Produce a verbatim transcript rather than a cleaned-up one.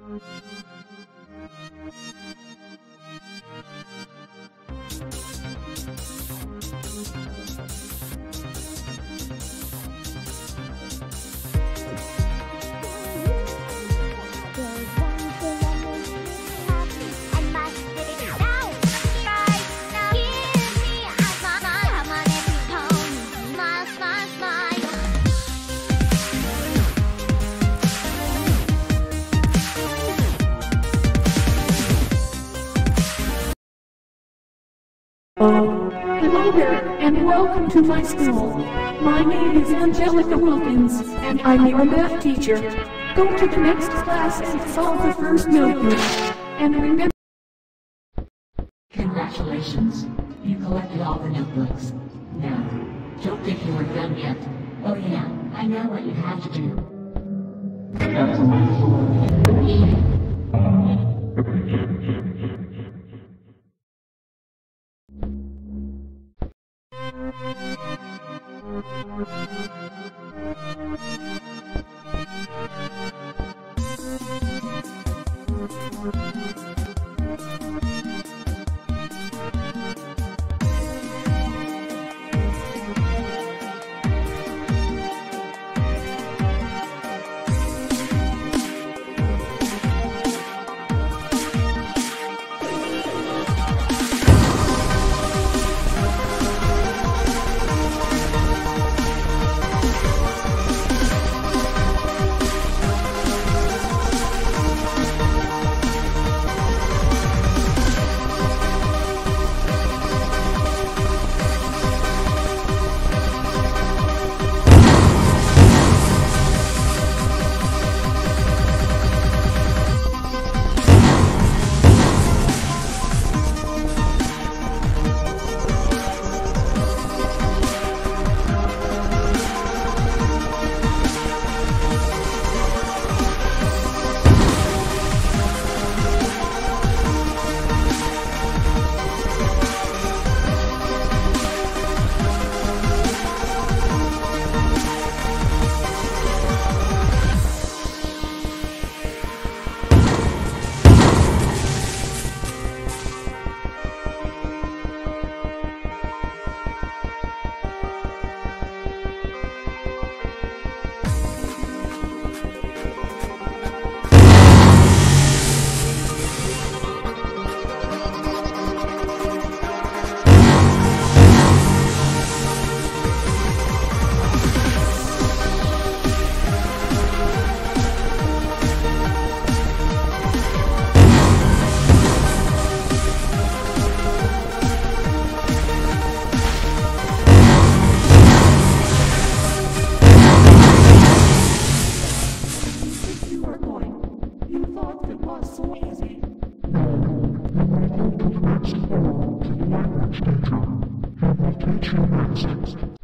Hello there, and welcome to my school. My name is Angelica Wilkins, and I'm your math teacher. Go to the next class and solve the first notebook. And remember... Congratulations, you collected all the notebooks. Now, don't think you were done yet. Oh yeah, I know what you have to do. Teacher, I will teach you basics.